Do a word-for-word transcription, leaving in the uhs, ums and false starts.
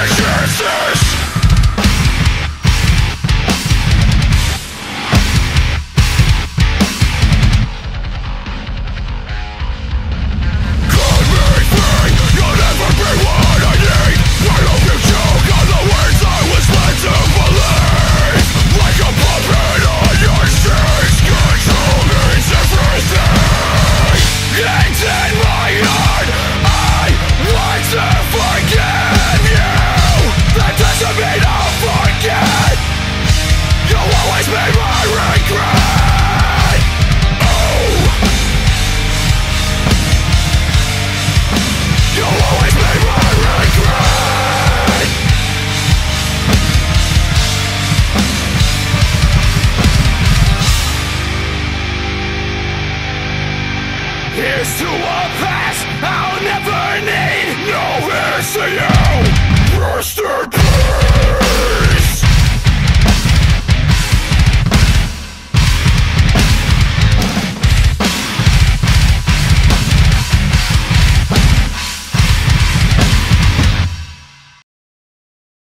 chances. Call me free, you'll never be what I need. I hope you choke on the words I was led to believe. Like a puppet on your strings, control means everything. It's in my heart, I want to forgive you. That doesn't mean I'll forget. You'll always be my regret. Oh, you'll always be my regret. Here's to a past I'll never need. No, here's to you. Rest in peace.